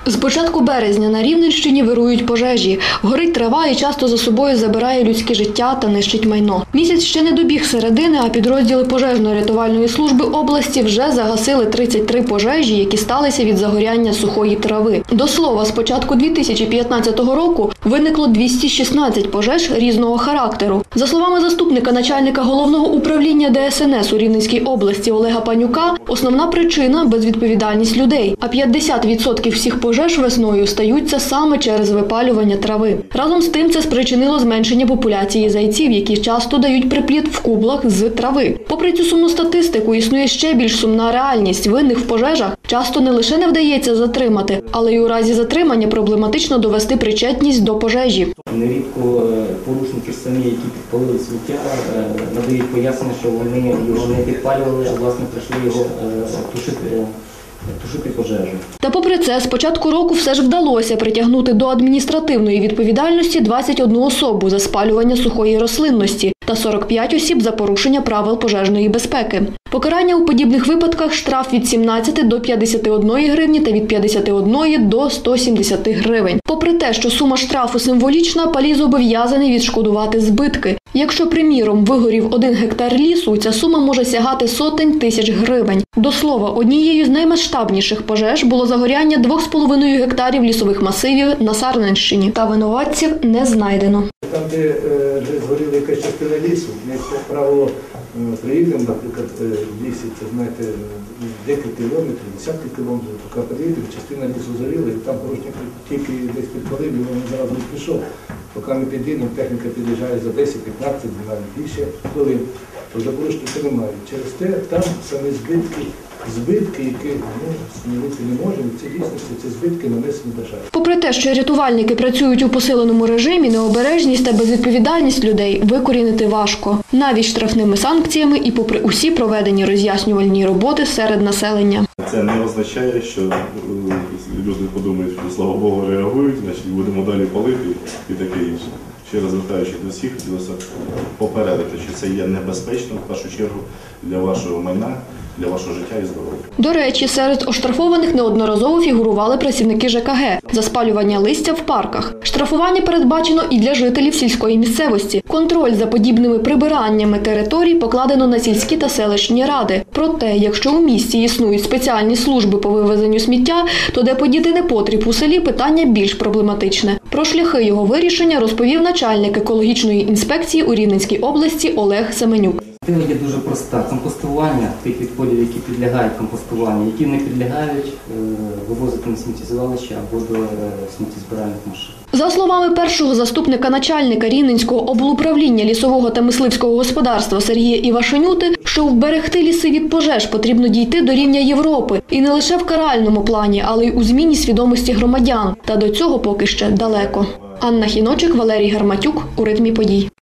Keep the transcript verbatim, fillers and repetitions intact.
З початку березня на Рівненщині вирують пожежі. Горить трава і часто за собою забирає людське життя та нищить майно. Місяць ще не добіг середини, а підрозділи пожежно-рятувальної служби області вже загасили тридцять три пожежі, які сталися від загоряння сухої трави. До слова, з початку дві тисячі п'ятнадцятого року виникло двісті шістнадцять пожеж різного характеру. За словами заступника начальника головного управління Де Ес Ен Ес у Рівненській області Олега Панюка, основна причина – безвідповідальність людей, а п'ятдесят відсотків всіх пожеж Пожеж весною стаються саме через випалювання трави. Разом з тим це спричинило зменшення популяції зайців, які часто дають приплід в кублах з трави. Попри цю сумну статистику, існує ще більш сумна реальність. Винних в пожежах часто не лише не вдається затримати, але й у разі затримання проблематично довести причетність до пожежі. Нерідко порушники самі, які підпалили сміття, надають пояснення, що вони його не підпалювали, а власне прийшли його тушити. тушити пожежу. Та попри це, з початку року все ж вдалося притягнути до адміністративної відповідальності двадцять одну особу за спалювання сухої рослинності та сорок п'ять осіб за порушення правил пожежної безпеки. Покарання у подібних випадках – штраф від сімнадцяти до п'ятдесяти однієї гривні та від п'ятдесяти однієї до ста сімдесяти гривень. Попри те, що сума штрафу символічна, палій зобов'язаний відшкодувати збитки. Якщо, приміром, вигорів один гектар лісу, ця сума може сягати сотень тисяч гривень. До слова, однією з наймасштабніших пожеж було загоряння двох з половиною гектарів лісових масивів на Сарненщині. Та винуватців не знайдено. Там, де, де згоріла якась частина лісу, ми, як правило, приїдемо, наприклад, в лісі, це, знаєте, декілька кілометрів, десятки кілометрів, поки приїдемо, частина лісу згоріла, і там порушник тільки десь підпалив, і він зараз не пішов. Поки ми підійдемо, техніка під'їжджає за десять-п'ятнадцять, навіть більше хвилин, то за порушника немає. Через те там самі збитки, збитки, які ну, змінити не можемо, це дійсності, ці збитки нанесені державі. Попри те, що рятувальники працюють у посиленому режимі, необережність та безвідповідальність людей викорінити важко. Навіть штрафними санкціями і попри усі проведені роз'яснювальні роботи серед населення. Це не означає, що люди подумають, що, слава Богу, реагують, значить будемо далі палити і таке інше. Ще раз звертаючись до всіх, хотілося попередити, що це є небезпечно, в першу чергу, для вашого майна, для вашого життя і здоров'я. До речі, серед оштрафованих неодноразово фігурували працівники Же Ка Ге за спалювання листя в парках. Штрафування передбачено і для жителів сільської місцевості. Контроль за подібними прибираннями територій покладено на сільські та селищні ради. Проте, якщо у місті існують спеціальні служби по вивезенню сміття, то де подіти непотріб у селі питання більш проблематичне. Про шляхи його вирішення розповів начальник екологічної інспекції у Рівненській області Олег Семенюк. Це є дуже проста. Компостування тих відходів, які підлягають компостуванню, які не підлягають, вивозити на сміттєзвалище або до сміттєзбиральних машин. За словами першого заступника начальника Рівненського облуправління лісового та мисливського господарства Сергія Івашенюти, щоб вберегти ліси від пожеж, потрібно дійти до рівня Європи. І не лише в каральному плані, але й у зміні свідомості громадян. Та до цього поки ще далеко. Анна Хіночик, Валерій Гарматюк. У ритмі подій.